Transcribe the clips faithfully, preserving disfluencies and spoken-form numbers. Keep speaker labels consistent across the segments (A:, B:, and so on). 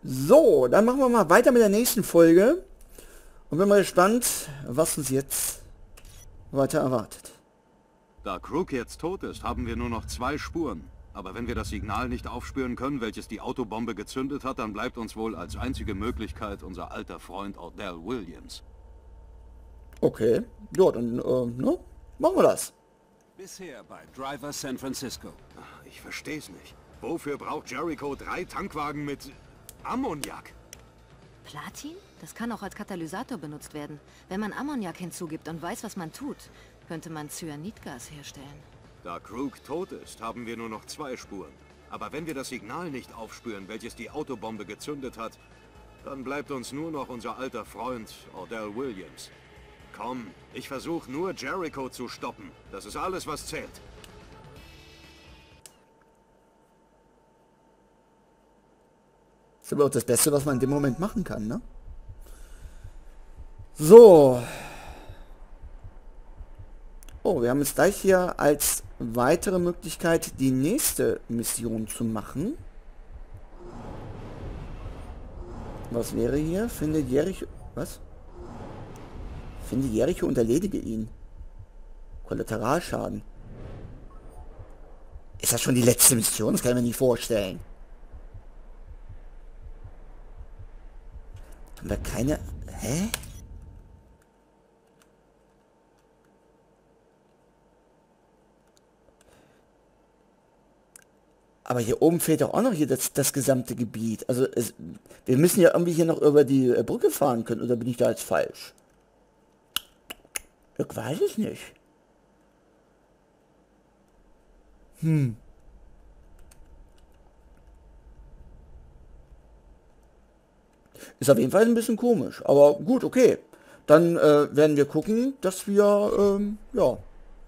A: So, dann machen wir mal weiter mit der nächsten Folge. Und bin mal gespannt, was uns jetzt weiter erwartet.
B: Da Crook jetzt tot ist, haben wir nur noch zwei Spuren. Aber wenn wir das Signal nicht aufspüren können, welches die Autobombe gezündet hat, dann bleibt uns wohl als einzige Möglichkeit unser alter Freund Odell Williams.
A: Okay, ja, dann, äh, ne? Machen wir das.
C: Bisher bei Driver San Francisco.
B: Ich versteh's nicht. Wofür braucht Jericho drei Tankwagen mit Ammoniak?
D: Platin? Das kann auch als Katalysator benutzt werden. Wenn man Ammoniak hinzugibt und weiß, was man tut, könnte man Cyanidgas herstellen.
B: Da Crook tot ist, haben wir nur noch zwei Spuren. Aber wenn wir das Signal nicht aufspüren, welches die Autobombe gezündet hat, dann bleibt uns nur noch unser alter Freund Odell Williams. Komm, ich versuche nur Jericho zu stoppen. Das ist alles, was zählt.
A: Das ist aber auch das Beste, was man in dem Moment machen kann, ne? So. Oh, wir haben jetzt gleich hier als weitere Möglichkeit die nächste Mission zu machen. Was wäre hier? Finde Jericho... Was? Finde Jericho und erledige ihn. Kollateralschaden. Ist das schon die letzte Mission? Das kann ich mir nicht vorstellen. Haben wir keine... Hä? Aber hier oben fehlt doch auch noch hier das, das gesamte Gebiet. Also es, wir müssen ja irgendwie hier noch über die äh, Brücke fahren können. Oder bin ich da jetzt falsch? Ich weiß es nicht. Hm. Ist auf jeden Fall ein bisschen komisch. Aber gut, okay. Dann äh, werden wir gucken, dass wir, ähm, ja...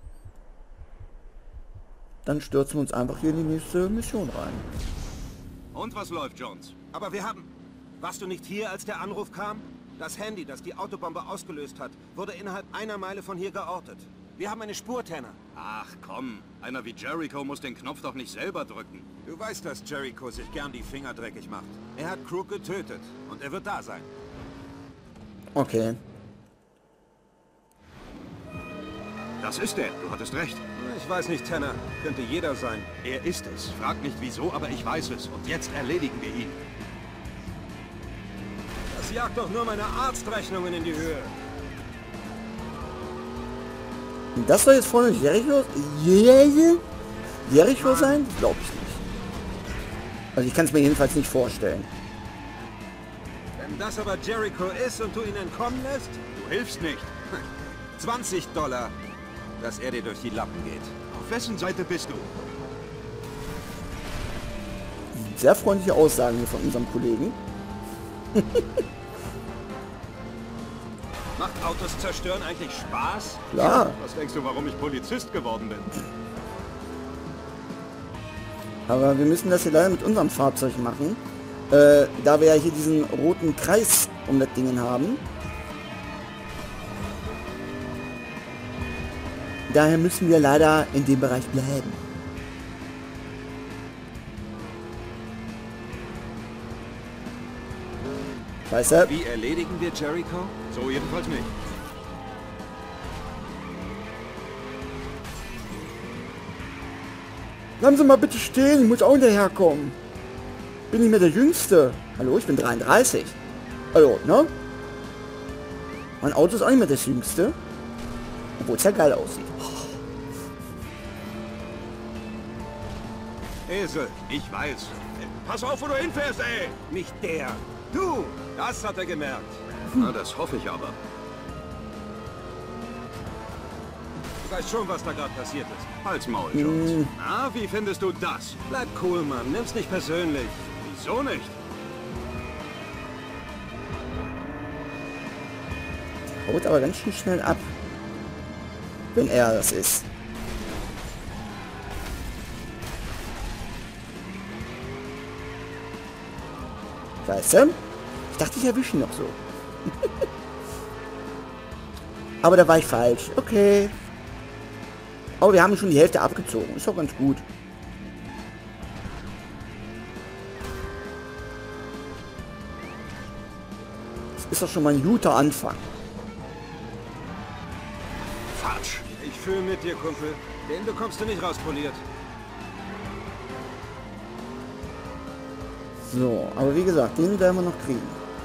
A: Dann stürzen wir uns einfach hier in die nächste Mission rein.
B: Und was läuft, Jones?
C: Aber wir haben... Warst du nicht hier, als der Anruf kam? Das Handy, das die Autobombe ausgelöst hat, wurde innerhalb einer Meile von hier geortet. Wir haben eine Spur, Tanner.
B: Ach komm, einer wie Jericho muss den Knopf doch nicht selber drücken.
C: Du weißt, dass Jericho sich gern die Finger dreckig macht. Er hat Crook getötet und er wird da sein.
A: Okay.
B: Das ist er, du hattest recht.
C: Ich weiß nicht, Tanner. Könnte jeder sein.
B: Er ist es. Frag nicht wieso, aber ich weiß es. Und jetzt erledigen wir ihn.
C: Das jagt doch nur meine Arztrechnungen in die Höhe.
A: Und das soll jetzt vorne Jericho... Jericho? Jericho sein? Glaube ich nicht. Also ich kann es mir jedenfalls nicht vorstellen.
C: Wenn das aber Jericho ist und du ihn entkommen lässt,
B: Du hilfst nicht.
C: zwanzig Dollar, dass er dir durch die Lappen geht.
B: Auf wessen Seite bist du?
A: Sehr freundliche Aussagen hier von unserem Kollegen.
C: Macht Autos zerstören eigentlich Spaß?
A: Klar.
B: Was denkst du, warum ich Polizist geworden bin?
A: Aber wir müssen das hier leider mit unserem Fahrzeug machen. Äh, da wir ja hier diesen roten Kreis um das Ding haben. Daher müssen wir leider in dem Bereich bleiben. Weißt du?
C: Wie erledigen wir Jericho?
B: So jedenfalls nicht.
A: Bleiben Sie mal bitte stehen, ich muss auch hinterherkommen. Bin nicht mehr der Jüngste. Hallo, ich bin dreiunddreißig. Hallo, ne? Mein Auto ist auch nicht mehr das Jüngste. Obwohl es ja geil aussieht.
B: Esel, ich weiß. Pass auf, wo du hinfährst, ey!
C: Nicht der. Du! Das hat er gemerkt.
B: Na, das hoffe ich aber.
C: Du weißt schon, was da gerade passiert ist.
B: Halt's Maul, Jones. Na, wie findest du das?
C: Bleib cool, Mann. Nimm's nicht persönlich.
B: Wieso nicht?
A: Haut aber ganz schön schnell ab. Wenn er das ist. Weißt du? Ich dachte, ich erwische ihn noch so. Aber da war ich falsch. Okay. Aber wir haben schon die Hälfte abgezogen. Ist doch ganz gut. ist doch schon mal ein guter Anfang.
C: Fatsch. Ich fühle mit dir, Kumpel. Den bekommst du nicht rauspoliert.
A: So, aber wie gesagt, den werden wir noch kriegen.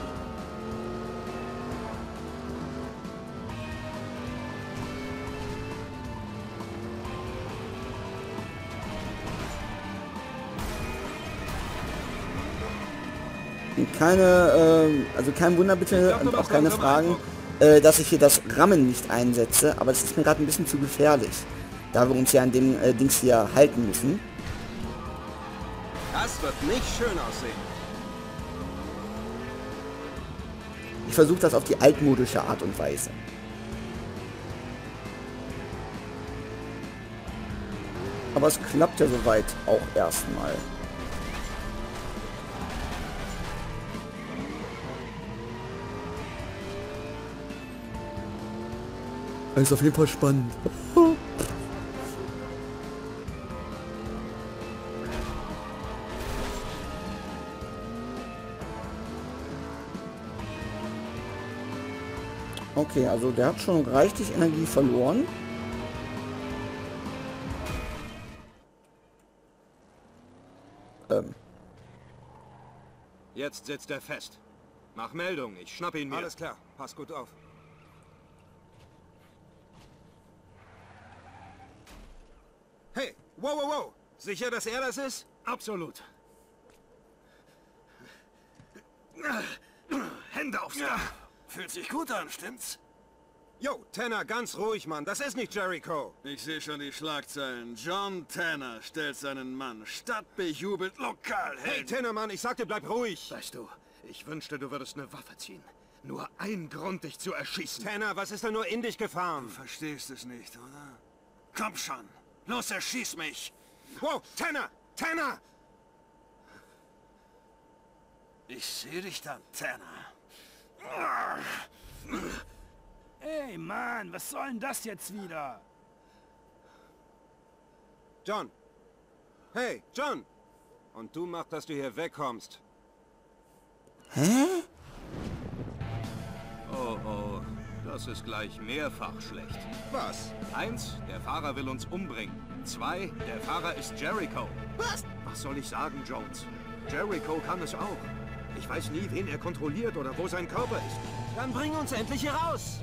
A: Und keine, äh, also kein Wunder bitte und auch keine Fragen, äh, dass ich hier das Rammen nicht einsetze, aber das ist mir gerade ein bisschen zu gefährlich, da wir uns ja an dem äh, Dings hier halten müssen.
C: Das wird nicht schön aussehen.
A: Ich versuche das auf die altmodische Art und Weise. Aber es klappt ja soweit auch erstmal. Das ist auf jeden Fall spannend. Okay, also der hat schon reichlich Energie verloren. Ähm.
B: Jetzt sitzt er fest. Mach Meldung, ich schnapp ihn mir.
C: Alles klar, pass gut auf. Hey, wow, wow, wow. Sicher, dass er das ist?
B: Absolut. Hände aufs Dach.
E: Fühlt sich gut an, stimmt's?
C: Jo, Tanner, ganz ruhig, Mann. Das ist nicht Jericho.
E: Ich sehe schon die Schlagzeilen. John Tanner stellt seinen Mann. Stadt bejubelt Lokalhelden.
C: Hey, Tanner, Mann, ich sagte, bleib ruhig.
B: Weißt du, ich wünschte, du würdest eine Waffe ziehen. Nur ein Grund, dich zu erschießen.
C: Tanner, was ist da nur in dich gefahren?
E: Du verstehst es nicht, oder? Komm schon. Los, erschieß mich.
C: Wow, Tanner! Tanner!
E: Ich sehe dich dann, Tanner.
F: Ey, Mann, was soll denn das jetzt wieder?
C: John! Hey, John! Und du machst, dass du hier wegkommst.
A: Hä?
B: Oh, oh. Das ist gleich mehrfach schlecht.
C: Was?
B: Eins, der Fahrer will uns umbringen. Zwei, der Fahrer ist Jericho.
C: Was?
B: Was soll ich sagen, Jones? Jericho kann es auch. Ich weiß nie, wen er kontrolliert oder wo sein Körper ist.
C: Dann bring uns endlich hier raus!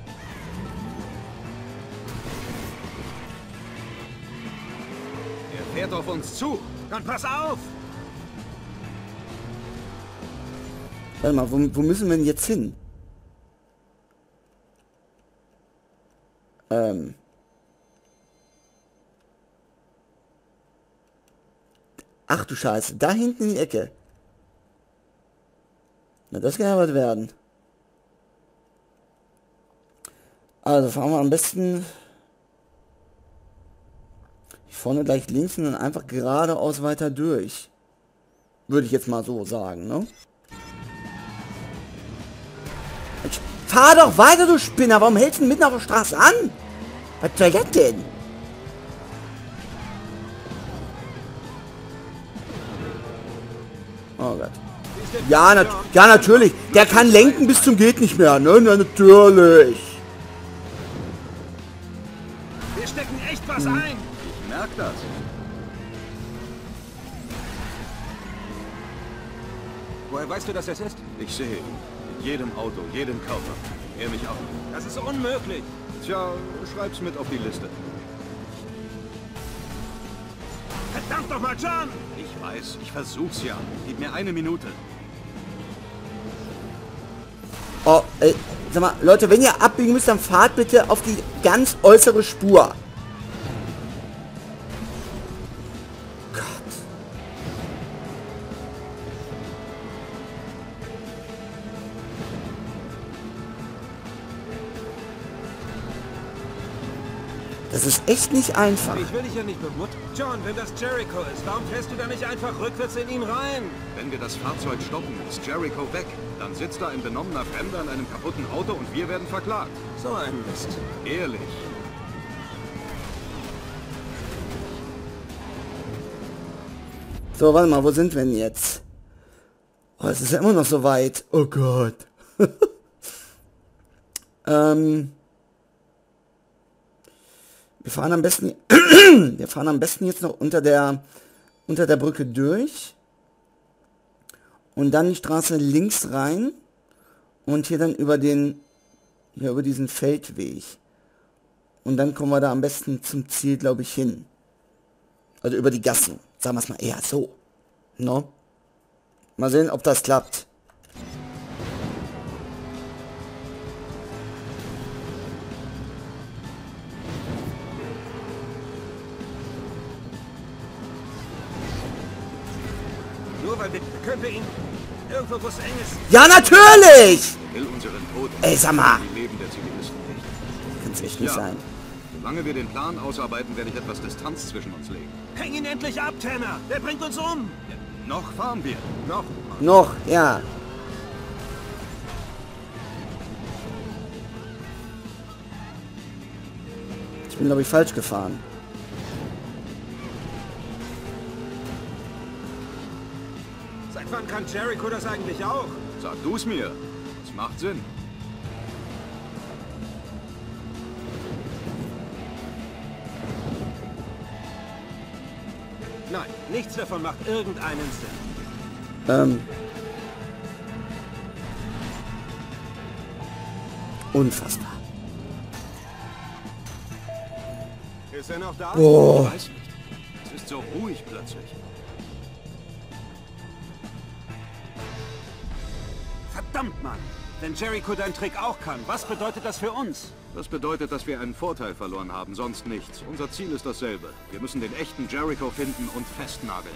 B: Er fährt auf uns zu.
C: Dann pass auf!
A: Warte mal, wo, wo müssen wir denn jetzt hin? Ähm. Ach du Scheiße, da hinten in die Ecke. Na, das kann ja was werden. Also fahren wir am besten vorne gleich links und dann einfach geradeaus weiter durch. Würde ich jetzt mal so sagen, ne? Mensch, fahr doch weiter, du Spinner! Warum hältst du mitten auf der Straße an? Was soll das denn? Oh Gott. Ja, nat ja, natürlich. Der kann lenken bis zum geht nicht mehr, ne? Na, natürlich.
C: Wir stecken echt was ein!
B: Ich merk das.
C: Woher weißt du, dass es ist?
B: Ich sehe ihn. In jedem Auto, jedem Körper. Er mich auch.
C: Das ist unmöglich!
B: Tja, schreib's mit auf die Liste.
C: Verdammt doch mal, John!
B: Ich weiß, ich versuch's ja. Gib mir eine Minute.
A: Oh, ey, sag mal, Leute, wenn ihr abbiegen müsst, dann fahrt bitte auf die ganz äußere Spur. Gott. Das ist echt nicht einfach.
C: Ich will dich ja nicht bemuttern. John, wenn das Jericho ist, warum fährst du da nicht einfach rückwärts in ihn rein?
B: Wenn wir das Fahrzeug stoppen, ist Jericho weg. Dann sitzt da ein benommener Fremder in einem kaputten Auto und wir werden verklagt.
C: So ein Mist.
B: Ehrlich.
A: So, warte mal, wo sind wir denn jetzt? Oh, es ist ja immer noch so weit. Oh Gott. Ähm, wir fahren am besten, wir fahren am besten jetzt noch unter der, unter der Brücke durch und dann die Straße links rein und hier dann über den, hier über diesen Feldweg. Und dann kommen wir da am besten zum Ziel, glaube ich, hin. Also über die Gassen. Sagen wir es mal eher so. No? Mal sehen, ob das klappt.
C: Nur weil wir... Können wir ihn... Irgendwo, wo es eng ist...
A: Ja, natürlich!
B: Will unseren Tod.
A: Ey, sag mal.
B: Die Leben der Zivilisten nicht.
A: Kann's echt nicht
B: Ja.
A: sein.
B: Solange wir den Plan ausarbeiten, werde ich etwas Distanz zwischen uns legen.
C: Häng ihn endlich ab, Tanner! Der bringt uns um!
B: Noch fahren wir.
C: Noch.
A: Noch, ja. Ich bin, glaube ich, falsch gefahren.
C: Seit wann kann Jericho das eigentlich auch?
B: Sag du's mir. Es macht Sinn.
C: Nein, nichts davon macht irgendeinen Sinn.
A: Ähm. Unfassbar.
C: Ist er noch da?
A: Oh.
B: Ich weiß nicht. Es ist so ruhig plötzlich.
C: Verdammt, Mann! Wenn Jericho deinen Trick auch kann, was bedeutet das für uns?
B: Das bedeutet, dass wir einen Vorteil verloren haben, sonst nichts. Unser Ziel ist dasselbe. Wir müssen den echten Jericho finden und festnageln.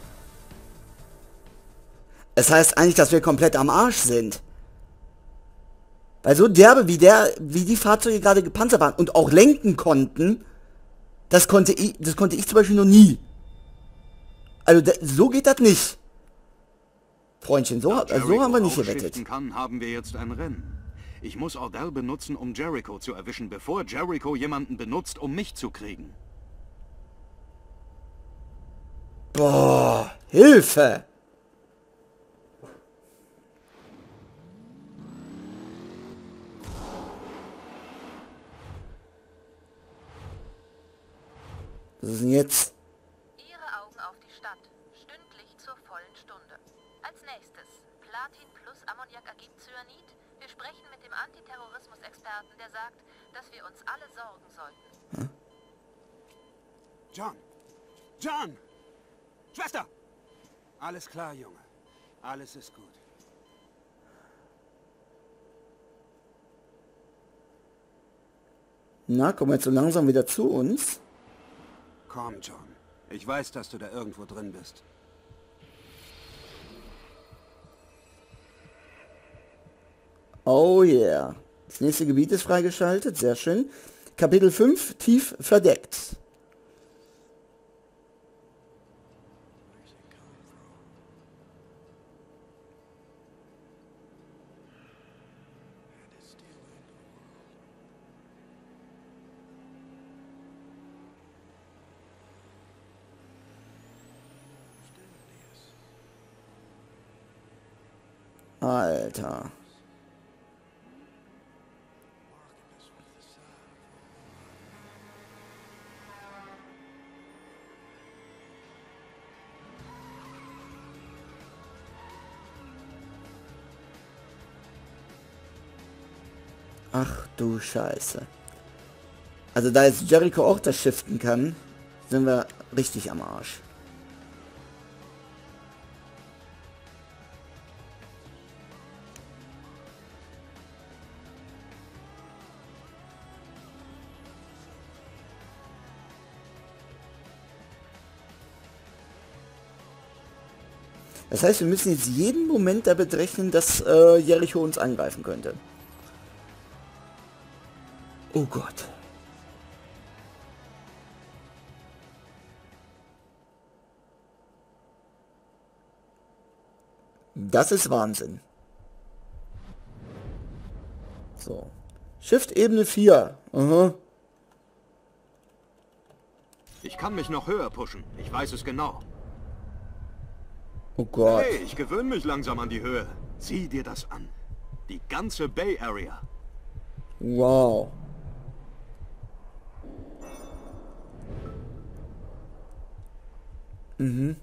A: Es heißt eigentlich, dass wir komplett am Arsch sind. Weil so derbe, wie der, wie die Fahrzeuge gerade gepanzert waren und auch lenken konnten, das konnte ich, das konnte ich zum Beispiel noch nie. Also da, so geht das nicht. Freundchen, so,
B: Da
A: also so haben wir nicht
B: Jericho
A: gewettet.
B: aufschiften kann, haben wir jetzt ein Rennen. Ich muss Ordell benutzen, um Jericho zu erwischen, bevor Jericho jemanden benutzt, um mich zu kriegen.
A: Boah, Hilfe! Was ist denn jetzt?
G: Ihre Augen auf die Stadt, stündlich zur vollen Stunde. Als nächstes, Platin plus Ammoniak ergibt Cyanid. Wir sprechen mit dem Antiterrorismus-Experten, der sagt, dass wir uns alle sorgen sollten.
C: John! John! Schwester! Alles klar, Junge. Alles ist gut.
A: Na, kommen wir jetzt so langsam wieder zu uns?
C: Komm, John. Ich weiß, dass du da irgendwo drin bist.
A: Oh yeah. Das nächste Gebiet ist freigeschaltet, sehr schön. Kapitel fünf, tief verdeckt. Alter. Ach du Scheiße. Also da jetzt Jericho auch das shiften kann, sind wir richtig am Arsch. Das heißt, wir müssen jetzt jeden Moment damit rechnen, dass äh, Jericho uns angreifen könnte. Oh Gott. Das ist Wahnsinn. So. Shift Ebene vier. Aha.
B: Ich kann mich noch höher pushen. Ich weiß es genau.
A: Oh Gott.
B: Hey, ich gewöhne mich langsam an die Höhe. Sieh dir das an. Die ganze Bay Area.
A: Wow. Mhm.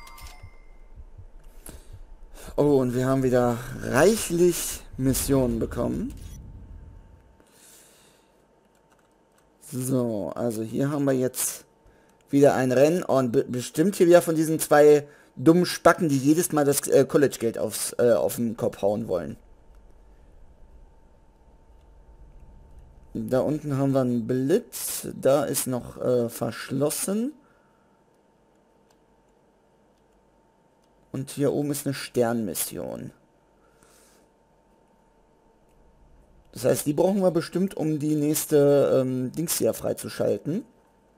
A: Oh, und wir haben wieder reichlich Missionen bekommen. So, also hier haben wir jetzt wieder ein Rennen und be bestimmt hier wieder von diesen zwei dummen Spacken, die jedes Mal das äh, College-Geld aufs, äh, auf den Kopf hauen wollen. Da unten haben wir einen Blitz, da ist noch äh, verschlossen. Und hier oben ist eine Sternmission. Das heißt, die brauchen wir bestimmt, um die nächste ähm, Dings hier freizuschalten.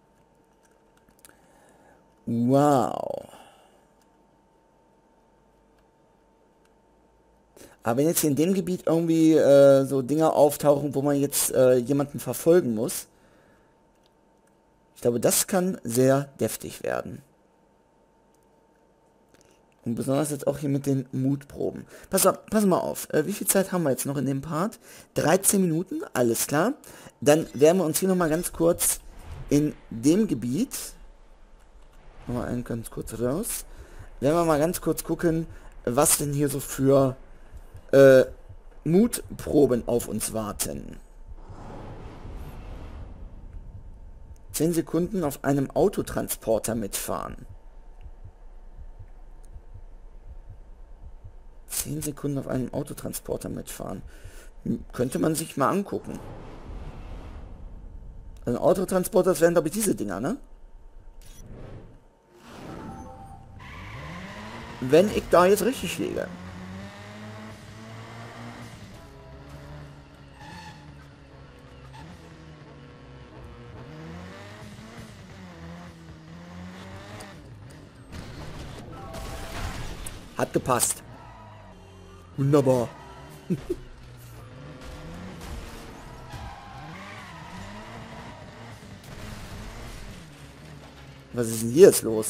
A: Wow. Aber wenn jetzt hier in dem Gebiet irgendwie äh, so Dinger auftauchen, wo man jetzt äh, jemanden verfolgen muss, ich glaube, das kann sehr deftig werden. Und besonders jetzt auch hier mit den Mutproben. Pass, auf, pass mal auf, äh, wie viel Zeit haben wir jetzt noch in dem Part? dreizehn Minuten, alles klar. Dann werden wir uns hier nochmal ganz kurz in dem Gebiet, mal einen ganz kurz raus, werden wir mal ganz kurz gucken, was denn hier so für äh, Mutproben auf uns warten. zehn Sekunden auf einem Autotransporter mitfahren. zehn Sekunden auf einem Autotransporter mitfahren. Könnte man sich mal angucken. Also Autotransporter, das wären glaube ich diese Dinger, ne? Wenn ich da jetzt richtig liege. Hat gepasst. Wunderbar. Was ist denn hier jetzt los?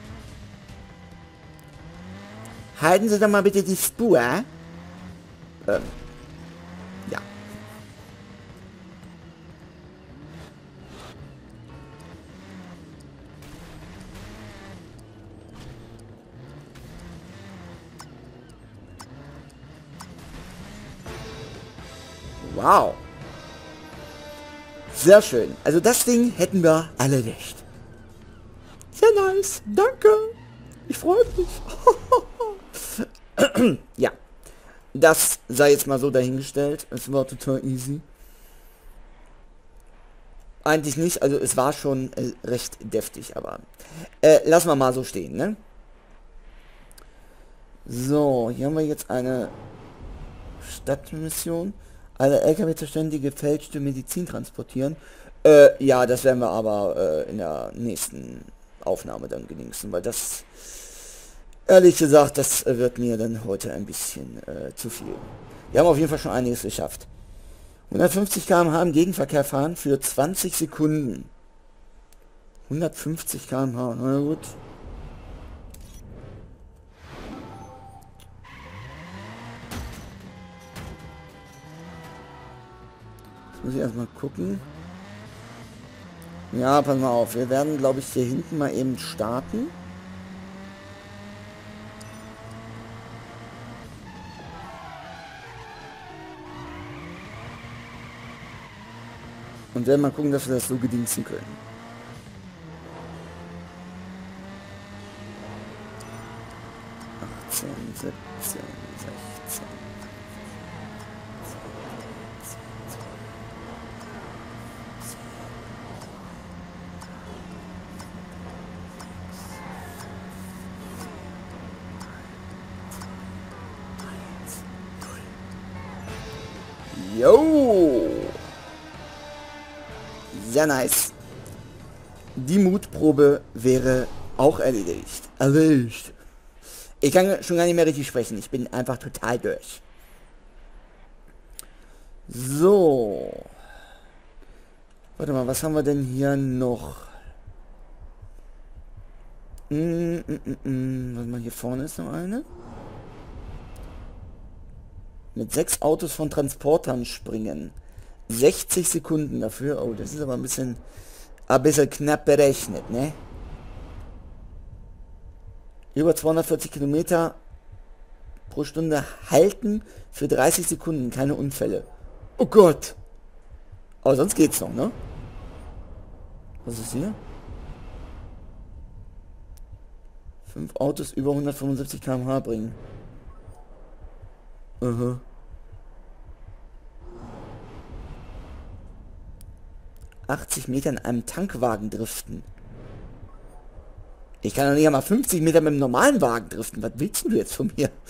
A: Halten Sie doch mal bitte die Spur. Ähm. Ja. Wow. Sehr schön. Also das Ding hätten wir alle nicht. Sehr nice. Danke. Ich freue mich. Ja. Das sei jetzt mal so dahingestellt. Es war total easy. Eigentlich nicht. Also es war schon äh, recht deftig. Aber äh, lassen wir mal so stehen, ne? So. Hier haben wir jetzt eine Stadtmission. Alle L K W zerstören, die gefälschte Medizin transportieren. Äh, ja, das werden wir aber äh, in der nächsten Aufnahme dann genießen, weil das, ehrlich gesagt, das äh, wird mir dann heute ein bisschen äh, zu viel. Wir haben auf jeden Fall schon einiges geschafft. hundertfünfzig Kilometer pro Stunde im Gegenverkehr fahren für zwanzig Sekunden. hundertfünfzig Kilometer pro Stunde, na gut. Muss ich erstmal gucken. Ja, pass mal auf. Wir werden, glaube ich, hier hinten mal eben starten. Und werden mal gucken, dass wir das so gedingsen können. achtzehn, siebzehn, sechzehn. Jo! Sehr nice. Die Mutprobe wäre auch erledigt. Erledigt. Ich kann schon gar nicht mehr richtig sprechen. Ich bin einfach total durch. So. Warte mal, was haben wir denn hier noch? Mm, mm, mm, mm. Warte mal, hier vorne ist noch eine. Mit sechs Autos von Transportern springen. sechzig Sekunden dafür. Oh, das ist aber ein bisschen, ein bisschen knapp berechnet, ne? Über zweihundertvierzig Kilometer pro Stunde halten für dreißig Sekunden. Keine Unfälle. Oh Gott. Aber sonst geht's noch, ne? Was ist hier? Fünf Autos über hundertfünfundsiebzig Kilometer pro Stunde bringen. Aha. achtzig Meter in einem Tankwagen driften. Ich kann doch nicht einmal fünfzig Meter mit einem normalen Wagen driften. Was willst du jetzt von mir?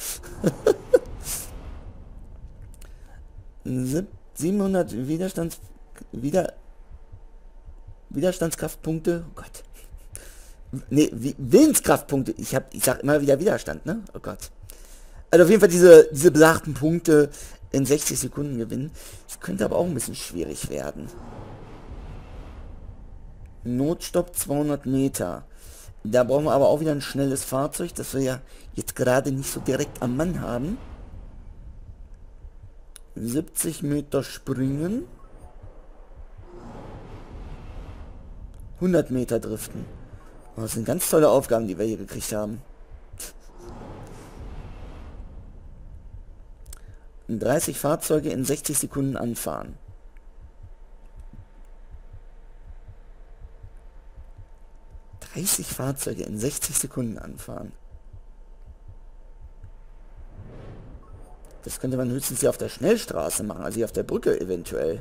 A: siebenhundert Widerstands... Wider... Widerstandskraftpunkte. Oh Gott. Ne, Willenskraftpunkte. Ich hab, ich sag immer wieder Widerstand, ne? Oh Gott. Also auf jeden Fall diese, diese besagten Punkte in sechzig Sekunden gewinnen. Das könnte aber auch ein bisschen schwierig werden. Notstopp zweihundert Meter. Da brauchen wir aber auch wieder ein schnelles Fahrzeug, das wir ja jetzt gerade nicht so direkt am Mann haben. siebzig Meter springen. hundert Meter driften. Oh, das sind ganz tolle Aufgaben, die wir hier gekriegt haben. dreißig Fahrzeuge in sechzig Sekunden anfahren. dreißig Fahrzeuge in sechzig Sekunden anfahren. Das könnte man höchstens hier auf der Schnellstraße machen, also hier auf der Brücke eventuell.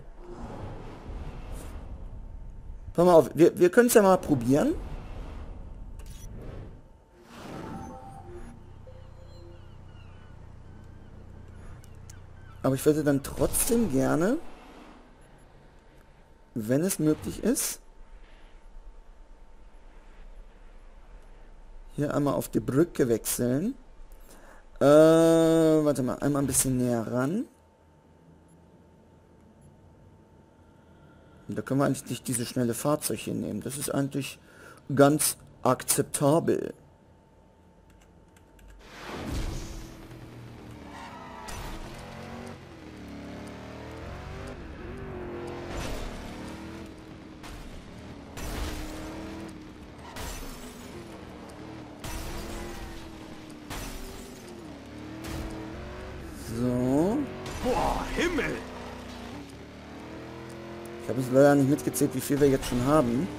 A: Pass mal auf, wir, wir können es ja mal probieren. Aber ich würde dann trotzdem gerne, wenn es möglich ist, hier einmal auf die Brücke wechseln. Äh, warte mal, einmal ein bisschen näher ran. Und da können wir eigentlich nicht diese schnelle Fahrzeug hier nehmen. Das ist eigentlich ganz akzeptabel. So.
B: Boah, Himmel!
A: Ich habe es leider nicht mitgezählt, wie viel wir jetzt schon haben.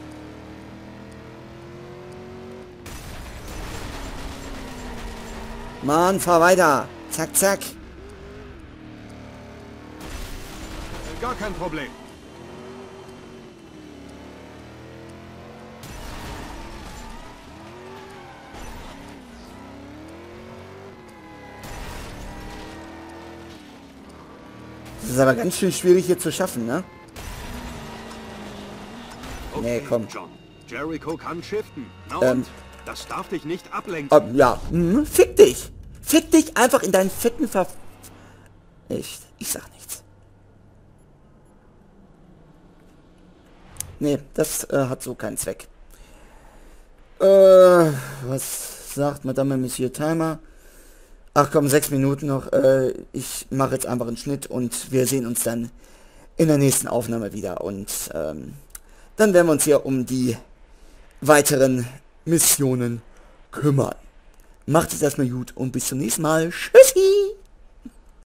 A: Mann, fahr weiter. Zack, zack.
B: Gar kein Problem.
A: Das ist aber ganz schön schwierig hier zu schaffen, ne?
B: Okay,
A: Nee, komm.
B: John. Jericho kann shiften. Na
A: Ähm.
B: und? Das darf dich nicht ablenken.
A: Ähm, ja, hm, fick dich. Fick dich einfach in deinen fetten Ver... Ich, ich sag nichts. Nee, das äh, hat so keinen Zweck. Äh, was sagt Madame Monsieur Timer? Ach komm, sechs Minuten noch. Äh, ich mache jetzt einfach einen Schnitt und wir sehen uns dann in der nächsten Aufnahme wieder. Und ähm, dann werden wir uns hier um die weiteren Missionen kümmern. Macht es erstmal gut und bis zum nächsten Mal. Tschüssi!